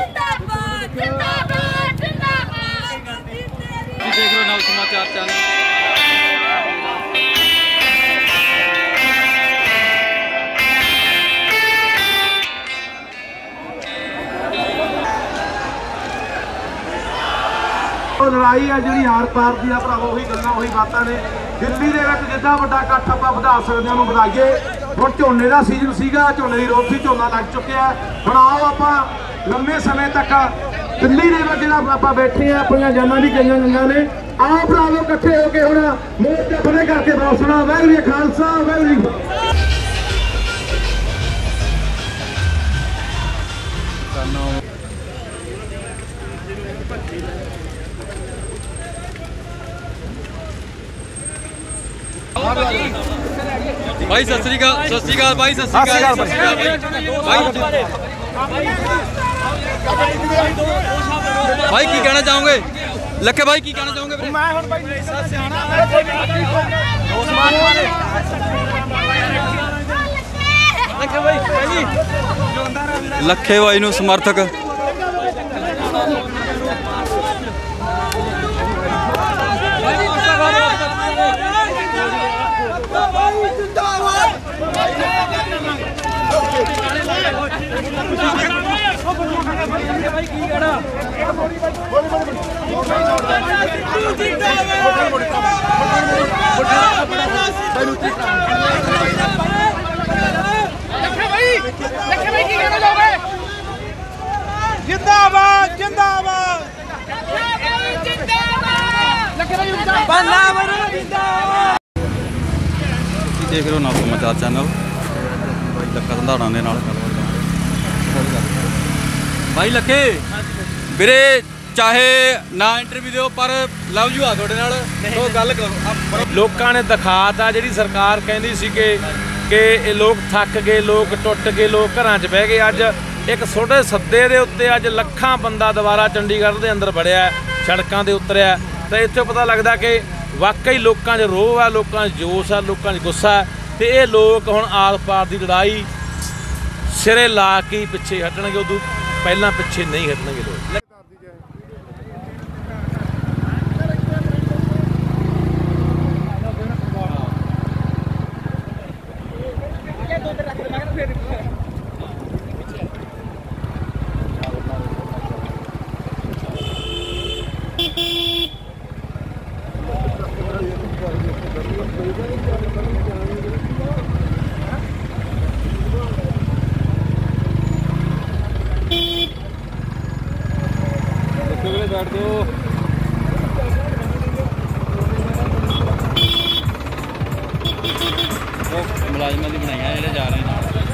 देख रहे हो नव समाचार चैनल। लड़ाई है जी आर पार दी भरावो, उही गल्लां उही बातां ने। दिल्ली दे विच जिद्दां वड्डा इकट्ठ आपां वधा सकदे हां, वधाइए। हुण झोने दा सीजन सीगा, झोने दी रोक सी, झोना लग चुक्या। हुण आओ आपां लंबे समय तक दिल्ली दे विच जिहड़ा आपां बैठे आ, अपणियां जानां भी गईयां गईयां ने। आओ भरावो इकट्ठे हो के हुण मोर्चा फतेह करके बोलना वाहिगुरू जी खालसा वाहिगुरू जी। भाई सत श्री अकाल, सत श्री अकाल भाई, सत श्री अकाल भाई। भाई की कहना चाहोगे लखे भाई, की कहना चाहोगे? लखे भाई नूं समर्थक जिंदाबाद जिंदाबाद देख रहे हो नव समाचार चैनल। लखा संधारणा दे नाल भाई लखे वीरे, चाहे ना इंटरव्यू दो पर लव यू आ थोड़े नाल तो गल करो। लोगों ने दिखाता जी सरकार कहती सी कि लोग थक गए, लोग टुट गए, लोग घरां च बह गए। अज एक छोटे सद्दे दे उत्ते अज लखां बंदा दोबारा चंडीगढ़ के अंदर वड़िया, सड़कों से उतरिया, तो इत्थों पता लगता कि वाकई लोगों च रोह है, लोगों च जोश है, लोगों च गुस्सा है। तो ये लोग हुण आर पार की लड़ाई सिरे ला के पिछे हटणगे, उदों पहला पिछे नहीं हटणगे लोग। बैठ दो मुलाजमान की बनाई जो जा रहे हैं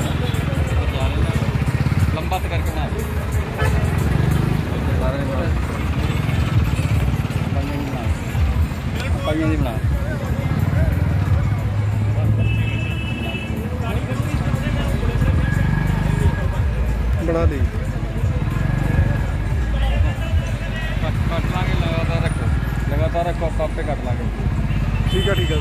लंबा तो करके बना बना बना दी कट लाँगे, लगातार रखो आप पे कट लाँगे। ठीक है फिर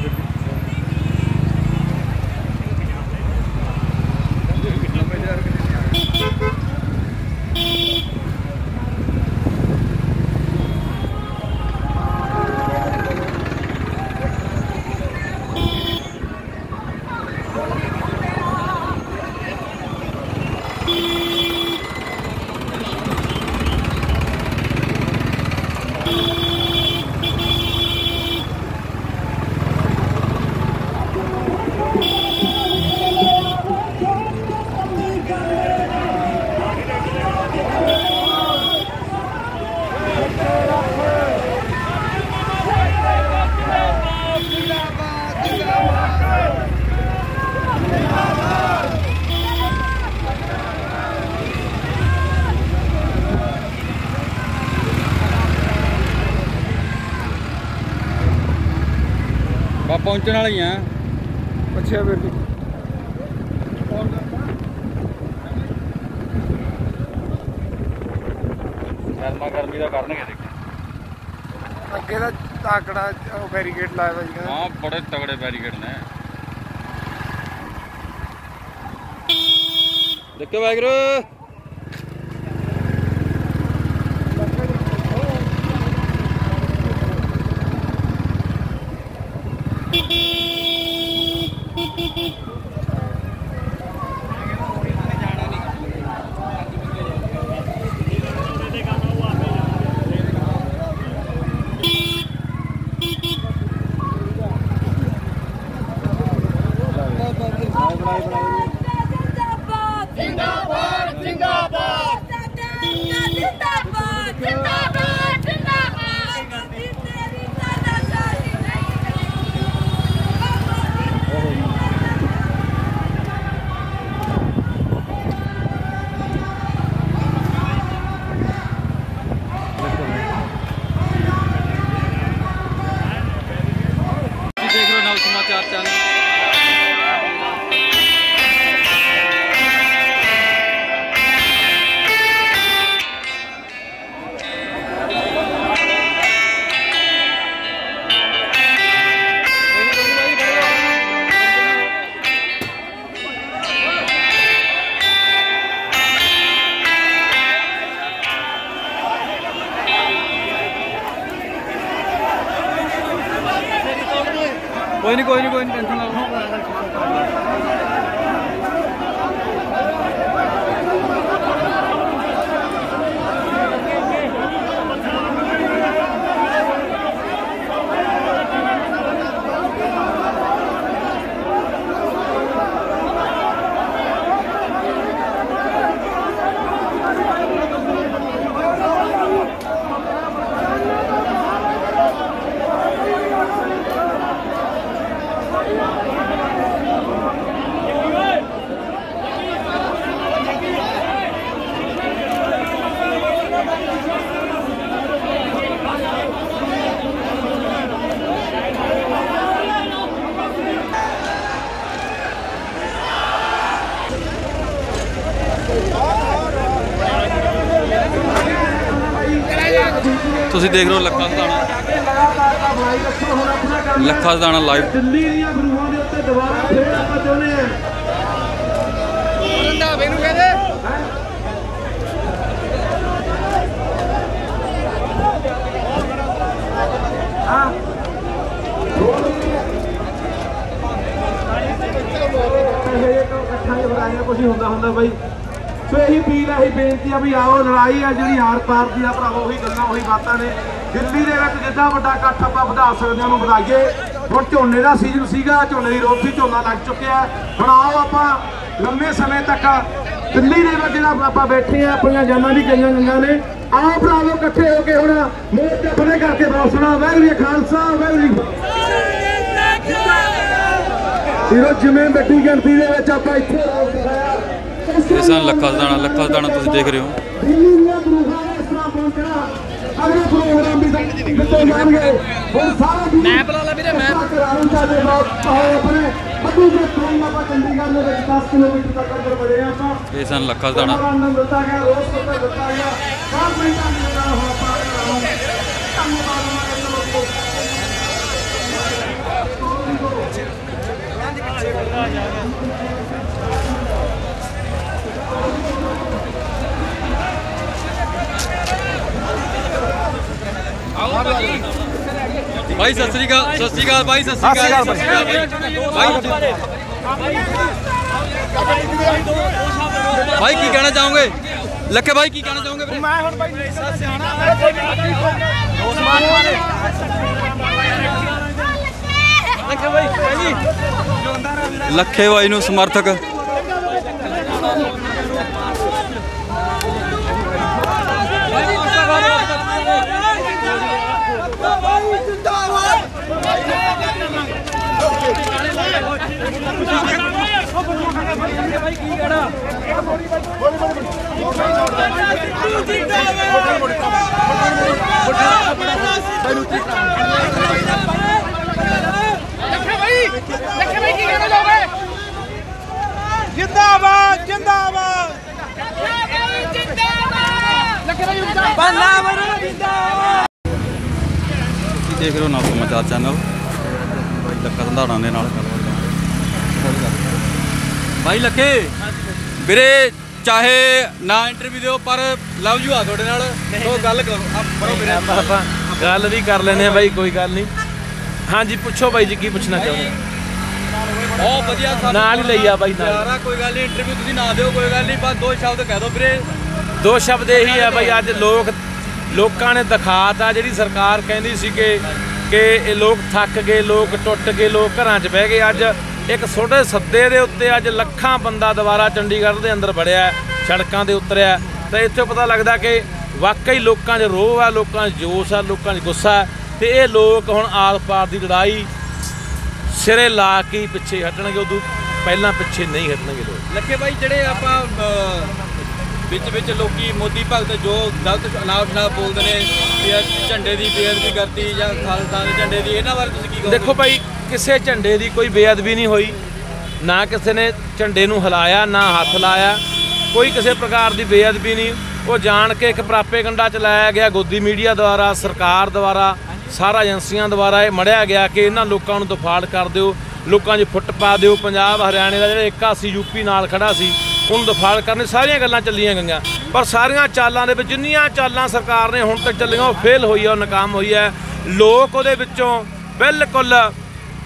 पहुंचने वाले ही हैं। अच्छा फिर गर्मा गर्मी का करने अगे का ताकड़ा बैरीकेड लाया जी। हाँ बड़े तगड़े बैरीकेड ने। देखो वाहिगुरू कोई नहीं टेंशन ना लो। ਤੁਸੀਂ ਦੇਖ ਰਹੇ ਹੋ ਲੱਖਾ ਸਦਾਣਾ ਲਾਈਵ। ਦਿੱਲੀ ਦੀਆਂ ਗੁਰੂਆਂ ਦੇ ਉੱਤੇ ਦੁਬਾਰਾ ਫੇਰ ਆਪਾਂ ਚਾਹੁੰਦੇ ਆ ਰੰਧਾਵੇ ਨੂੰ ਕਹਦੇ ਹਾਂ ਇਹ ਇਕੱਠਾ ਹੀ ਬੁਲਾਇਆ ਕੁਝ ਹੁੰਦਾ ਬਾਈ। ਸੋ ਇਹੀ ਅਪੀਲ ਹੈ, ਇਹੀ ਬੇਨਤੀ ਆ ਵੀ ਆਓ, ਲੜਾਈ ਆ ਜਿਹੜੀ ਆਰ ਪਾਰ ਦੀ ਆ ਭਰਾਵੋ, ਉਹੀ ਗੱਲਾਂ ਉਹੀ ਬਾਤਾਂ ਨੇ। ਦਿੱਲੀ ਦੇ ਵਿੱਚ ਜਿੱਦਾਂ ਵੱਡਾ ਇਕੱਠ ਆਪਾਂ ਵਧਾ ਸਕਦੇ ਉਹਨੂੰ ਵਧਾਈਏ। ਹੁਣ ਝੋਨੇ ਦਾ ਸੀਜ਼ਨ ਸੀਗਾ, ਝੋਨੇ ਦੀ ਰੋਕ ਸੀ, ਝੋਨਾ ਲੱਗ ਚੁੱਕਿਆ। ਹੁਣ ਆਓ ਆਪਾਂ ਲੰਮੇ ਸਮੇਂ ਤੱਕ ਦਿੱਲੀ ਦੇ ਵਿੱਚ ਜਿਹੜਾ ਆਪਾਂ ਬੈਠੇ ਆ, ਆਪਣੀਆਂ ਜਾਨਾਂ ਦੀ ਗਈਆਂ ਗੰਗਾਂ ਨੇ। ਆਓ ਭਰਾਵੋ ਇਕੱਠੇ ਹੋ ਕੇ ਹੁਣ ਮੋਰਚਾ ਫੜੇ ਕਰਕੇ ਬੋਲਣਾ ਵਾਹਿਗੁਰੂ ਜੀ ਖਾਲਸਾ ਵਾਹਿਗੁਰੂ ਜੀ ਜਿਵੇਂ ਵੱਡੀ ਗਿਣਤੀ ਦੇ ਵਿੱਚ ਆਪਾਂ ਇੱਥੇ ਰੋਕ ਦਿਖਾਇਆ। ਇਸ ਨਾਲ ਲੱਖਾ ਸਦਾਣਾ ਤੁਸੀਂ ਦੇਖ ਰਹੇ ਹੋ। ਦਿੱਲੀ ਦੀਆਂ ਗੁਰੂਆਂ ਨੇ ਇਸ ਤਰ੍ਹਾਂ ਪਹੁੰਚਣਾ, ਅਗਲੇ ਪ੍ਰੋਗਰਾਮ ਵੀ ਦਿੱਤੇ ਜਾਣਗੇ। ਹੁਣ ਸਾਰੇ ਮੈਂ ਬੁਲਾ ਲਾ ਵੀਰੇ, ਮੈਂ ਕਰਾਉਂ ਚਾਹਦੇ ਬਹੁਤ ਆਪਣੇ ਬੱਦੂ ਦੇ ਟ੍ਰੇਨ ਆਪਾਂ ਚੰਡੀਗੜ੍ਹ ਦੇ ਵਿੱਚ 10 ਕਿਲੋਮੀਟਰ ਤੱਕ ਅੰਦਰ ਵੜੇ ਆਪਾਂ। ਇਸ ਨਾਲ ਲੱਖਾ ਸਦਾਣਾ ਆਨੰਦ ਦਿੱਤਾ ਗਿਆ, ਰੋਸ ਦਿੱਤਾ ਗਿਆ। 5 ਮਿੰਟਾਂ ਦੇ ਨਾਲ ਹੁਣ ਆਪਾਂ ਧੰਨਵਾਦ भाई सत श्री अकाल भाई सत श्री अकाल भाई की कहना चाहोगे लखे भाई की कहना चाहोगे मैं हुण भाई लखे भाई नूं समर्थक जिंदाबाद जिंदाबाद देख रहे हो नव समाचार चैनल लखा संधारणा दे नाल भाई लखे ਵੀਰੇ ਚਾਹੇ ਨਾ ਇੰਟਰਵਿਊ ਦਿਓ ਪਰ ਲਵ ਯੂ ਆ ਤੁਹਾਡੇ ਨਾਲ ਉਹ ਗੱਲ ਕਰੋ ਵੀਰੇ ਆਪਾਂ ਗੱਲ ਵੀ ਕਰ ਲੈਨੇ ਆ ਬਾਈ, ਕੋਈ ਗੱਲ ਨਹੀਂ। ਹਾਂਜੀ ਪੁੱਛੋ ਬਾਈ ਜੀ, ਕੀ ਪੁੱਛਣਾ ਚਾਹੁੰਦੇ? ਬਹੁਤ ਵਧੀਆ ਨਾਲ ਹੀ ਲਈ ਆ ਬਾਈ ਨਾਲ। ਸਾਰਾ ਕੋਈ ਗੱਲ ਨਹੀਂ, ਇੰਟਰਵਿਊ ਤੁਸੀਂ ਨਾ ਦਿਓ ਕੋਈ ਗੱਲ ਨਹੀਂ, ਬਸ ਦੋ ਸ਼ਬਦ ਕਹਿ ਦਿਓ ਵੀਰੇ। ਦੋ ਸ਼ਬਦ ਇਹੀ ਆ ਬਾਈ, ਅੱਜ ਲੋਕਾਂ ਨੇ ਦਿਖਾਤਾ ਜਿਹੜੀ ਸਰਕਾਰ ਕਹਿੰਦੀ ਸੀ ਕਿ ਇਹ ਲੋਕ ਥੱਕ ਗਏ, ਲੋਕ ਟੁੱਟ ਗਏ, ਲੋਕ ਘਰਾਂ 'ਚ ਬਹਿ ਗਏ। ਅੱਜ ਇੱਕ ਛੋਟੇ ਸੱਦੇ ਦੇ ਉੱਤੇ ਅੱਜ ਲੱਖਾਂ ਬੰਦਾ ਦੁਬਾਰਾ ਚੰਡੀਗੜ੍ਹ ਦੇ ਅੰਦਰ ਵੜਿਆ, ਸੜਕਾਂ 'ਤੇ ਉਤਰਿਆ। ਤਾਂ ਇੱਥੇ ਪਤਾ ਲੱਗਦਾ ਕਿ ਵਾਕਈ ਲੋਕਾਂ 'ਚ ਰੋਹ ਆ, ਲੋਕਾਂ 'ਚ ਜੋਸ਼ ਆ, ਲੋਕਾਂ 'ਚ ਗੁੱਸਾ ਹੈ। ਤੇ ਇਹ ਲੋਕ ਹੁਣ ਆਰ ਪਾਰ ਦੀ ਲੜਾਈ ਸਿਰੇ ਲਾ ਕੇ ਪਿੱਛੇ ਹਟਣਗੇ, ਉਦੋਂ ਪਹਿਲਾਂ ਪਿੱਛੇ ਨਹੀਂ ਹਟਣਗੇ ਲੋਕ। ਲੱਖੇ ਬਾਈ ਜਿਹੜੇ ਆਪਾਂ ਵਿੱਚ ਲੋਕੀ ਮੋਦੀ ਭਗਤ ਜੋ ਗਲਤ ਅਨਾਪ ਬੋਲਦੇ ਨੇ ਵੀ ਝੰਡੇ ਦੀ ਬੇਅਦਬੀ ਕਰਤੀ ਜਾਂ ਖਾਲਸਾ ਦੇ ਝੰਡੇ ਦੀ, ਇਹਨਾਂ ਬਾਰੇ ਤੁਸੀਂ ਕੀ ਕਹੋਗੇ? ਦੇਖੋ ਭਾਈ, ਕਿਸੇ ਝੰਡੇ ਦੀ ਕੋਈ ਬੇਅਦਬੀ ਨਹੀਂ ਹੋਈ, ਨਾ ਕਿਸੇ ਨੇ ਝੰਡੇ ਨੂੰ ਹਿਲਾਇਆ, ਨਾ ਹੱਥ ਲਾਇਆ, ਕੋਈ ਕਿਸੇ ਪ੍ਰਕਾਰ ਦੀ ਬੇਅਦਬੀ ਨਹੀਂ। ਉਹ ਜਾਣ ਕੇ ਇੱਕ ਪ੍ਰਾਪੇਗੰਡਾ ਚਲਾਇਆ ਗਿਆ ਗੋਦੀ ਮੀਡੀਆ ਦੁਆਰਾ, ਸਰਕਾਰ ਦੁਆਰਾ, ਸਾਰਾ ਏਜੰਸੀਆਂ ਦੁਆਰਾ ਇਹ ਮੜਿਆ ਗਿਆ ਕਿ ਇਹਨਾਂ ਲੋਕਾਂ ਨੂੰ ਦਫਾੜ ਕਰ ਦਿਓ, ਲੋਕਾਂ 'ਚ ਫੁੱਟ ਪਾ ਦਿਓ। ਪੰਜਾਬ ਹਰਿਆਣੇ ਦਾ ਜਿਹੜਾ ਏਕਾ ਸੀ, ਯੂਪੀ ਨਾਲ ਖੜਾ ਸੀ, ਉਹਨੂੰ ਦਫਾੜ ਕਰਨੇ, ਸਾਰੀਆਂ ਗੱਲਾਂ ਚੱਲੀਆਂ ਗਈਆਂ। ਪਰ ਸਾਰੀਆਂ ਚਾਲਾਂ ਦੇ ਵਿੱਚ ਜਿੰਨੀਆਂ ਚਾਲਾਂ ਸਰਕਾਰ ਨੇ ਹੁਣ ਤੱਕ ਚੱਲੀਆਂ ਉਹ ਫੇਲ ਹੋਈ ਹੈ, ਉਹ ਨਾਕਾਮ ਹੋਈ ਹੈ। ਲੋਕ ਉਹਦੇ ਵਿੱਚੋਂ ਬਿਲਕੁਲ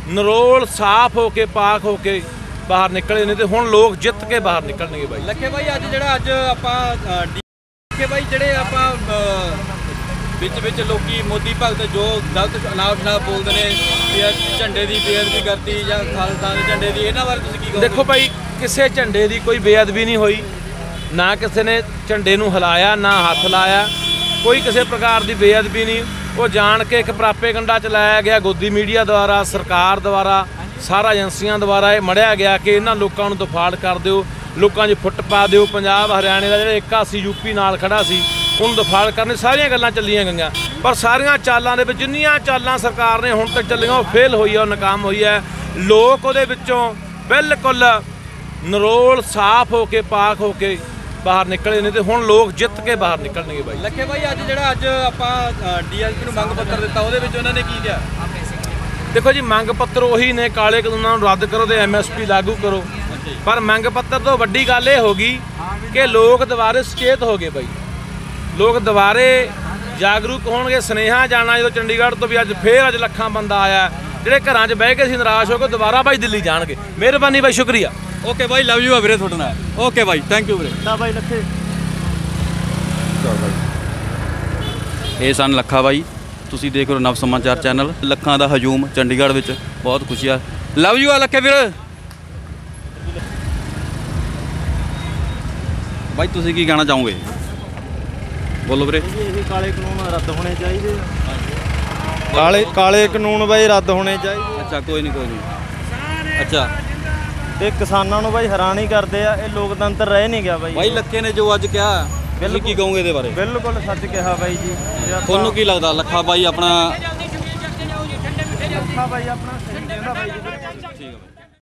ਨਰੋਲ ਸਾਫ਼ ਹੋ ਕੇ ਪਾਕ ਹੋ ਕੇ ਬਾਹਰ ਨਿਕਲੇ ਨੇ ਤੇ ਹੁਣ ਲੋਕ ਜਿੱਤ ਕੇ ਬਾਹਰ ਨਿਕਲਣਗੇ ਬਾਈ। ਲੱਖੇ ਬਾਈ ਅੱਜ ਆਪਾਂ ਲੱਖੇ ਬਾਈ ਜਿਹੜੇ ਆਪਾਂ ਵਿੱਚ ਲੋਕੀ ਮੋਦੀ ਭਗਤ ਜੋ ਗਲਤ ਅਨਾਪ ਬੋਲਦੇ ਨੇ ਵੀ ਝੰਡੇ ਦੀ ਬੇਅਦਬੀ ਕਰਤੀ ਜਾਂ ਖਾਲਿਸਤਾਨ ਦੇ ਝੰਡੇ ਦੀ, ਇਹਨਾਂ ਬਾਰੇ ਤੁਸੀਂ ਕੀ ਕਹੋਗੇ? ਦੇਖੋ ਭਾਈ, ਕਿਸੇ ਝੰਡੇ ਦੀ ਕੋਈ ਬੇਅਦਬੀ ਨਹੀਂ ਹੋਈ, ਨਾ ਕਿਸੇ ਨੇ ਝੰਡੇ ਨੂੰ ਹਿਲਾਇਆ ਨਾ ਹੱਥ ਲਾਇਆ, ਕੋਈ ਕਿਸੇ ਪ੍ਰਕਾਰ ਦੀ ਬੇਅਦਬੀ ਨਹੀਂ। ਉਹ ਜਾਣ ਕੇ ਇੱਕ ਪ੍ਰਾਪੇਗੰਡਾ ਚਲਾਇਆ ਗਿਆ ਗੋਦੀ ਮੀਡੀਆ ਦੁਆਰਾ, ਸਰਕਾਰ ਦੁਆਰਾ, ਸਾਰਾ ਏਜੰਸੀਆਂ ਦੁਆਰਾ ਇਹ ਮੜਿਆ ਗਿਆ ਕਿ ਇਹਨਾਂ ਲੋਕਾਂ ਨੂੰ ਦਫਾੜ ਕਰ ਦਿਓ, ਲੋਕਾਂ 'ਚ ਫੁੱਟ ਪਾ ਦਿਓ। ਪੰਜਾਬ ਹਰਿਆਣੇ ਦਾ ਜਿਹੜਾ ਏਕਾ ਸੀ, ਯੂਪੀ ਨਾਲ ਖੜਾ ਸੀ, ਉਹਨੂੰ ਦਫਾੜ ਕਰਨੇ, ਸਾਰੀਆਂ ਗੱਲਾਂ ਚੱਲੀਆਂ ਗਈਆਂ। ਪਰ ਸਾਰੀਆਂ ਚਾਲਾਂ ਦੇ ਵਿੱਚ ਜਿੰਨੀਆਂ ਚਾਲਾਂ ਸਰਕਾਰ ਨੇ ਹੁਣ ਤੱਕ ਚੱਲੀਆਂ ਉਹ ਫੇਲ ਹੋਈ ਹੈ, ਉਹ ਨਾਕਾਮ ਹੋਈ ਹੈ। ਲੋਕ ਉਹਦੇ ਵਿੱਚੋਂ ਬਿਲਕੁਲ ਨਰੋਲ ਸਾਫ਼ ਹੋ ਕੇ ਪਾਕ ਹੋ ਕੇ ਬਾਹਰ ਨਿਕਲੇ ਨੇ ਤੇ ਹੁਣ ਲੋਕ ਜਿੱਤ ਕੇ ਬਾਹਰ ਨਿਕਲਣਗੇ ਬਾਈ। ਲੱਖੇ ਬਾਈ ਅੱਜ ਆਪਾਂ ਡੀਐਸਪੀ ਨੂੰ ਮੰਗ ਪੱਤਰ ਦਿੱਤਾ, ਉਹਦੇ ਵਿੱਚ ਉਹਨਾਂ ਨੇ ਕੀ ਕਿਹਾ? ਦੇਖੋ ਜੀ, ਮੰਗ ਪੱਤਰ ਉਹੀ ਨੇ, ਕਾਲੇ ਕਾਨੂੰਨਾਂ ਨੂੰ ਰੱਦ ਕਰੋ ਤੇ ਐਮਐਸਪੀ ਲਾਗੂ ਕਰੋ। ਪਰ ਮੰਗ ਪੱਤਰ ਤੋਂ ਵੱਡੀ ਗੱਲ ਇਹ ਹੋ ਗਈ ਕਿ ਲੋਕ ਦੁਬਾਰੇ ਸੁਚੇਤ ਹੋ ਗਏ ਬਾਈ, ਲੋਕ ਦੁਬਾਰੇ ਜਾਗਰੂਕ ਹੋਣਗੇ। ਸੁਨੇਹਾ ਜਾਣਾ ਜਦੋਂ ਚੰਡੀਗੜ੍ਹ ਤੋਂ ਵੀ ਅੱਜ ਲੱਖਾਂ ਬੰਦਾ ਆਇਆ, ਜਿਹੜੇ ਘਰਾਂ 'ਚ ਬਹਿ ਕੇ ਸੀ ਨਿਰਾਸ਼ ਹੋ ਕੇ ਦੁਬਾਰਾ ਬਾਈ ਦਿੱਲੀ ਜਾਣਗੇ। ਮਿਹਰਬਾਨੀ ਬਾਈ, ਸ਼ੁਕਰੀਆ। ਓਕੇ ਬਾਈ, ਲਵ ਯੂ ਆ ਵੀਰੇ ਤੁਹਾਡੇ ਨਾਲ। ਓਕੇ ਬਾਈ, ਥੈਂਕ ਯੂ ਵੀਰੇ। ਨਾ ਬਾਈ ਲੱਖੇ ਇਹ ਸਨ ਲੱਖਾ ਬਾਈ, ਤੁਸੀਂ ਦੇਖ ਰਹੇ ਹੋ ਨਵ ਸਮਾਚਾਰ ਚੈਨਲ। ਲੱਖਾਂ ਦਾ ਹਜੂਮ ਚੰਡੀਗੜ੍ਹ ਵਿੱਚ, ਬਹੁਤ ਖੁਸ਼ੀ ਆ। ਲਵ ਯੂ ਆ ਲੱਖੇ ਵੀਰ। ਬਾਈ ਤੁਸੀਂ ਕੀ ਕਹਿਣਾ ਚਾਹੋਗੇ? ਬੋਲੋ ਵੀਰੇ। ਇਹ ਕਾਲੇ ਕਾਨੂੰਨ ਰੱਦ ਹੋਣੇ ਚਾਹੀਦੇ, ਕਾਲੇ ਕਾਨੂੰਨ ਬਾਈ ਰੱਦ ਹੋਣੇ ਚਾਹੀਦੇ। ਅੱਛਾ, ਕੋਈ ਨਹੀਂ। ਅੱਛਾ ਤੇ ਕਿਸਾਨਾਂ ਨੂੰ ਬਾਈ ਹੈਰਾਨ ਹੀ ਕਰਦੇ ਆ, ਇਹ ਲੋਕਤੰਤਰ ਰਹਿ ਨਹੀਂ ਗਿਆ ਬਾਈ। ਬਾਈ ਲੱਖੇ ਨੇ ਜੋ ਅੱਜ ਕਿਹਾ, ਤੁਸੀਂ ਕੀ ਕਹੋਗੇ ਇਹਦੇ ਬਾਰੇ? ਬਿਲਕੁਲ ਸੱਚ ਕਿਹਾ ਬਾਈ ਜੀ। ਤੁਹਾਨੂੰ ਕੀ ਲੱਗਦਾ ਲੱਖਾ ਬਾਈ ਆਪਣਾ ਲੱਖਾ ਬਾਈ ਆਪਣਾ ਸਹੀ ਕਹਿੰਦਾ ਬਾਈ ਜੀ। ਠੀਕ ਹੈ।